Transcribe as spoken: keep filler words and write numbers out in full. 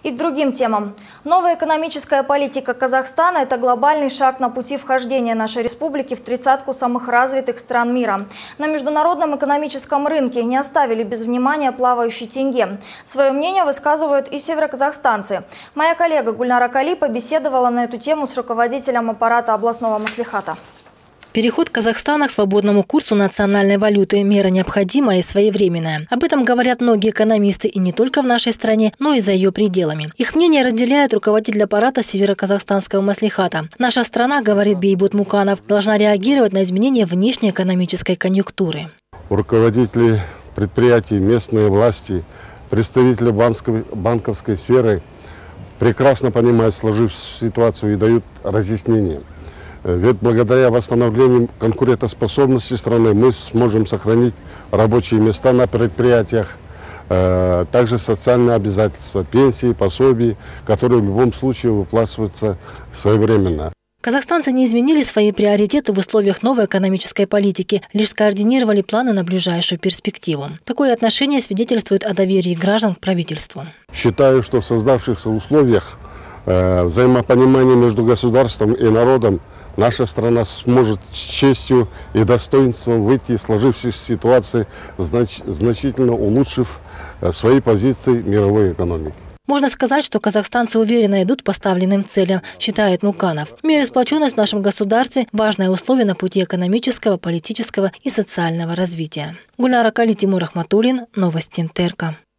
И к другим темам. Новая экономическая политика Казахстана – это глобальный шаг на пути вхождения нашей республики в тридцатку самых развитых стран мира. На международном экономическом рынке не оставили без внимания плавающий тенге. Свое мнение высказывают и североказахстанцы. Моя коллега Гульнара Кали побеседовала на эту тему с руководителем аппарата областного маслихата. Переход Казахстана к свободному курсу национальной валюты – мера необходимая и своевременная. Об этом говорят многие экономисты и не только в нашей стране, но и за ее пределами. Их мнение разделяет руководитель аппарата североказахстанского маслихата. Наша страна, говорит Бейбут Муканов, должна реагировать на изменения внешней экономической конъюнктуры. Руководители предприятий, местные власти, представители банковской, банковской сферы прекрасно понимают сложившуюся ситуацию и дают разъяснения. Ведь благодаря восстановлению конкурентоспособности страны мы сможем сохранить рабочие места на предприятиях, э, также социальные обязательства, пенсии, пособия, которые в любом случае выплачиваются своевременно. Казахстанцы не изменили свои приоритеты в условиях новой экономической политики, лишь скоординировали планы на ближайшую перспективу. Такое отношение свидетельствует о доверии граждан к правительству. Считаю, что в создавшихся условиях э, взаимопонимания между государством и народом наша страна сможет с честью и достоинством выйти из сложившейся ситуации, знач значительно улучшив свои позиции мировой экономики. Можно сказать, что казахстанцы уверенно идут по поставленным целям, считает Муканов. Мир и сплоченность в нашем государстве – важное условие на пути экономического, политического и социального развития. Гульнара Кали, Тимур Ахматуллин, Новости МТРК.